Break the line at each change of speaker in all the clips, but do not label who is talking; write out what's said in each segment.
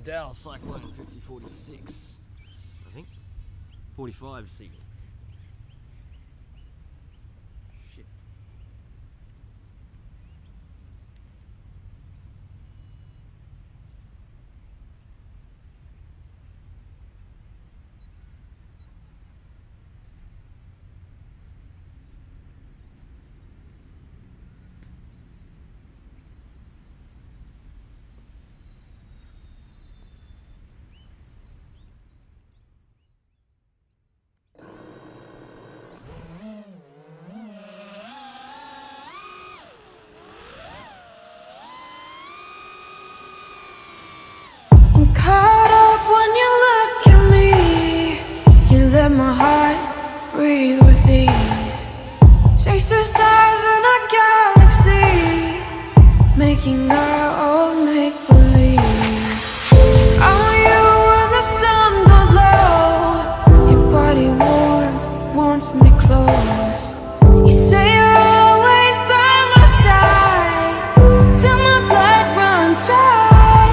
Dow Cyclone 5046, I think. 45 seagull. Shit.
Caught up when you look at me. You let my heart breathe with ease. Chase the stars in a galaxy, making our own make-believe. I want you when the sun goes low. Your body warm, wants me close. You say you're always by my side, till my blood runs dry.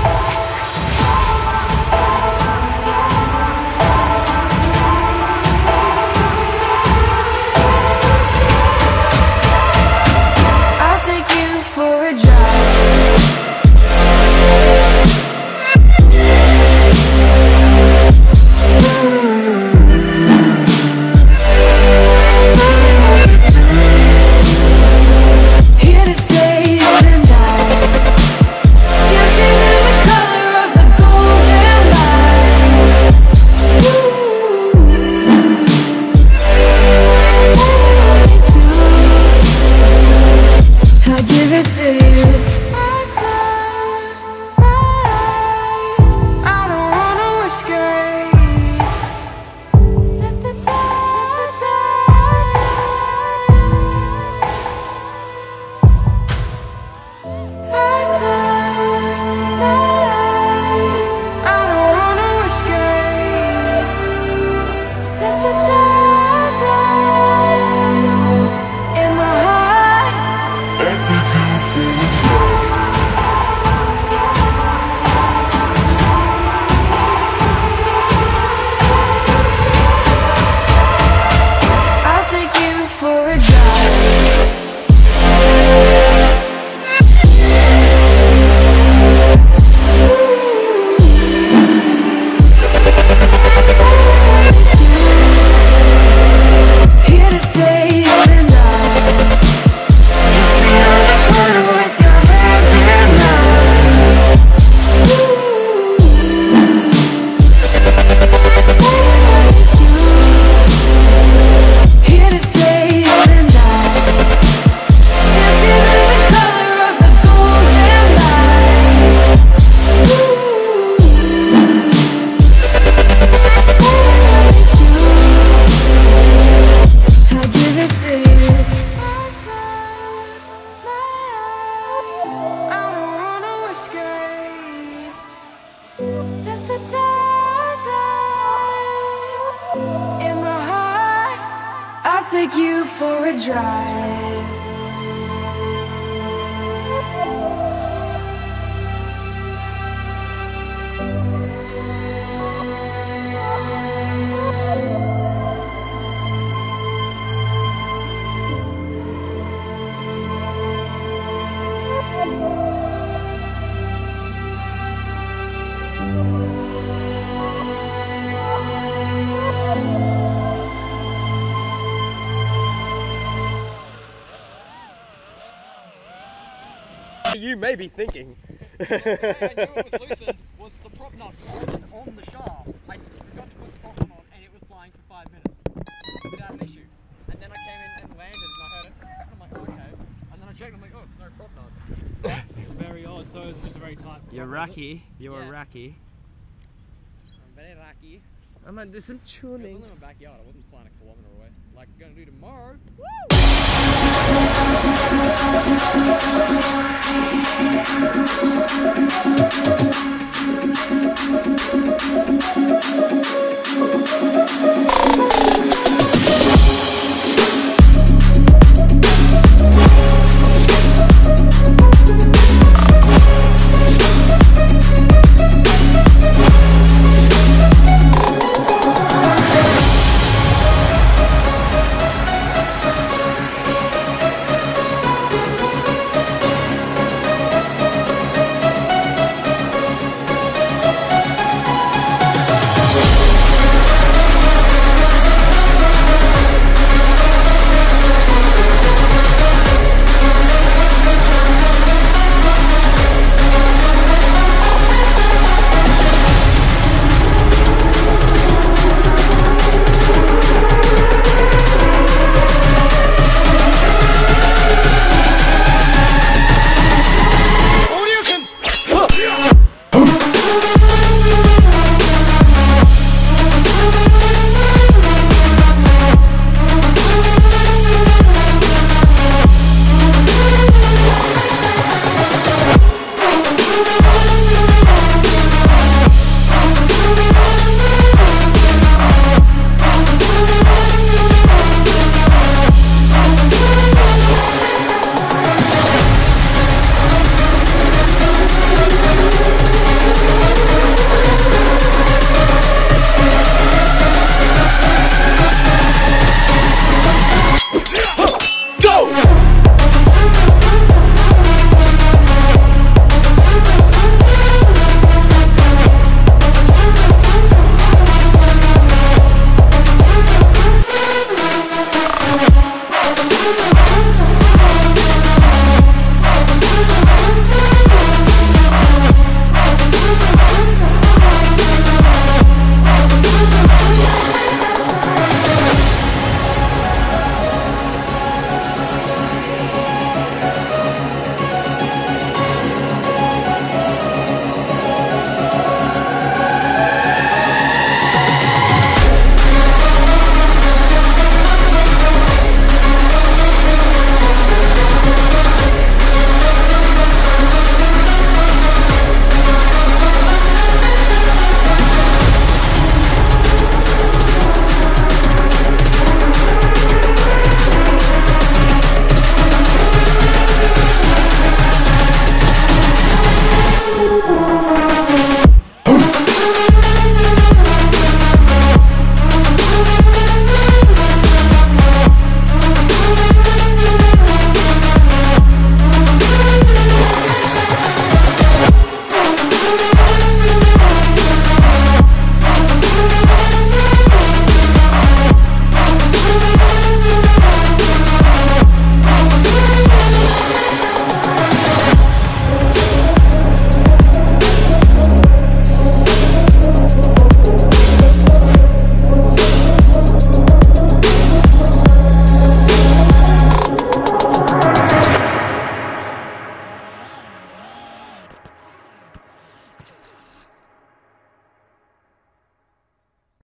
Take you for a drive.
You may be thinking.
The way I knew it was loosened was the prop nut on the shaft. I forgot to put the prop on and it was flying for 5 minutes without an issue. And then I came in and landed and I heard it. And I'm like, oh, okay. And then I checked and I'm like, oh, there's no prop nut. That's very odd. So it's just a very tight prop.
You're racky. You're racky.
I'm very racky.
I'm gonna do some chooning.
It was only in my backyard. I wasn't flying a kilometre away. Like I'm gonna do tomorrow. Woo!